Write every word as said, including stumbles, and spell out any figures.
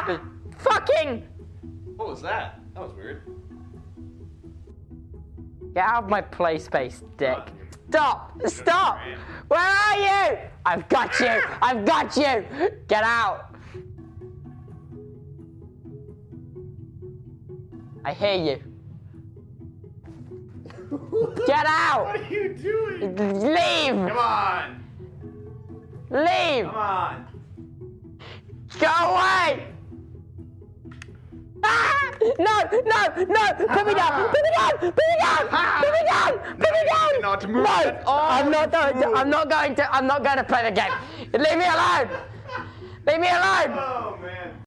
Ah! Fucking! What was that? That was weird. Get out of my play space, dick. Stop! Stop! Where are you? I've got you! I've got you! Get out! I hear you. Get out! What are you doing? Leave! Come on! Leave! Come on! Go away! Ah! No! No! No! Put me down! Put me down! Put me down! Put me down! Put me down! Not move No! at all. I'm not going to. I'm not going to. I'm not going to play the game. Leave me alone! Leave me alone! Oh man!